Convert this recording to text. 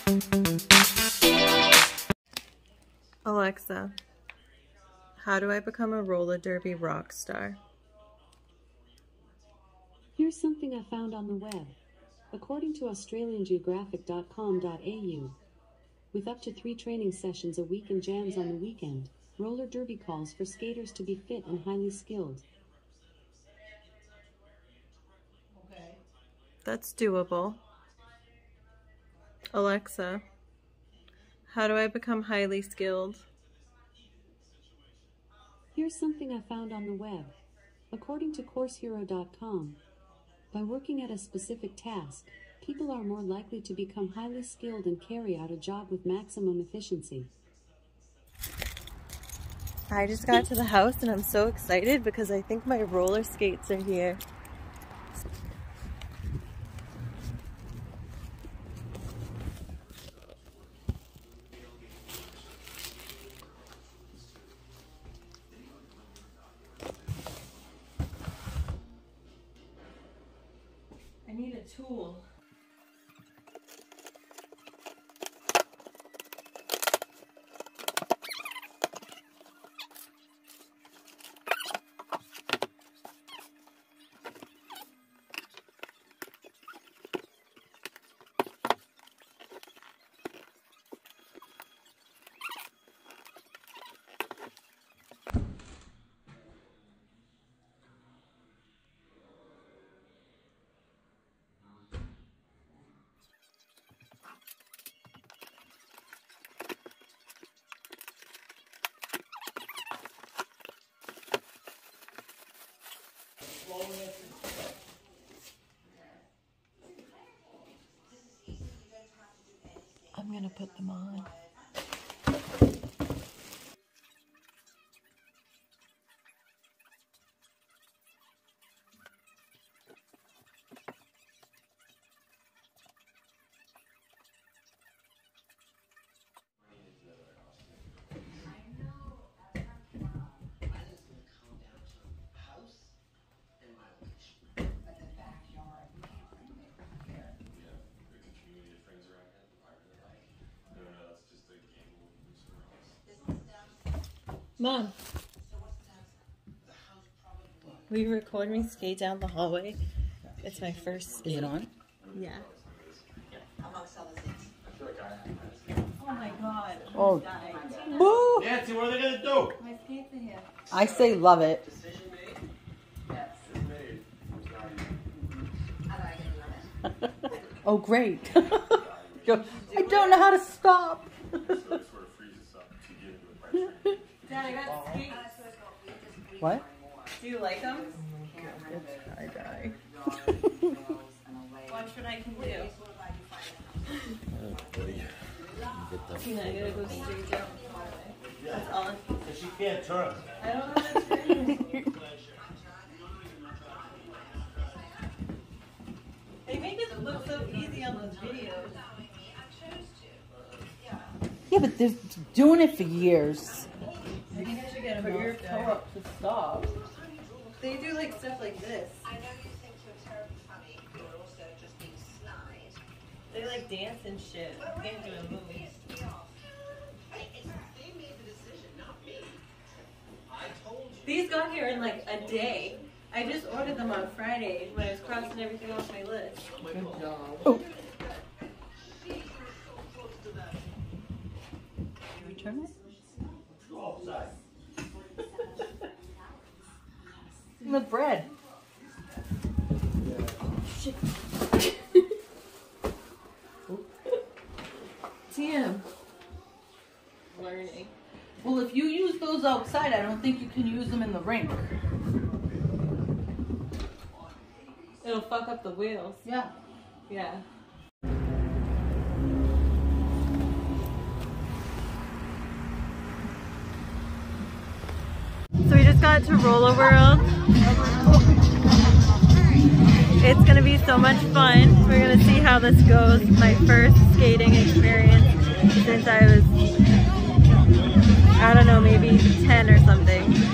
Alexa, how do I become a roller derby rock star? Here's something I found on the web. According to australiangeographic.com.au, with up to 3 training sessions a week and jams on the weekend, roller derby calls for skaters to be fit and highly skilled. That's doable. Alexa, how do I become highly skilled? Here's something I found on the web. According to CourseHero.com, by working at a specific task, people are more likely to become highly skilled and carry out a job with maximum efficiency. I just got to the house and I'm so excited because I think my roller skates are here. I need a tool. I'm gonna put them on. Mom, will you record me skate down the hallway? It's my first skate. Is it on? Yeah. Oh my god. Oh. Boo! Nancy, what are they gonna do? My skates are here. I say love it. Oh, great. I don't know how to stop. Dad, I got skates. What? Do you like them? I die. Watch what I can do. Tina, I gotta go straight down the hallway. That's all. She can't turn. I don't know how to turn. They make it look so easy on those videos. Yeah, but they're doing it for years. I think I should get a Put your mouse toe guy. up to stop. They do like stuff like this. I know you think you're terribly funny, but you're also just being snide. They like dance and shit. You can't do a move. They made the decision, not me. I told you. These got here in like a day. I just ordered them on Friday when I was crossing everything off my list. Good job. Oh. Return it? The bread. Shit. Damn. Learning. Well, if you use those outside, I don't think you can use them in the rink. It'll fuck up the wheels. Yeah. Yeah. So we just got to Roller World. It's gonna be so much fun. We're gonna see how this goes. My first skating experience since I was, I don't know, maybe 10 or something.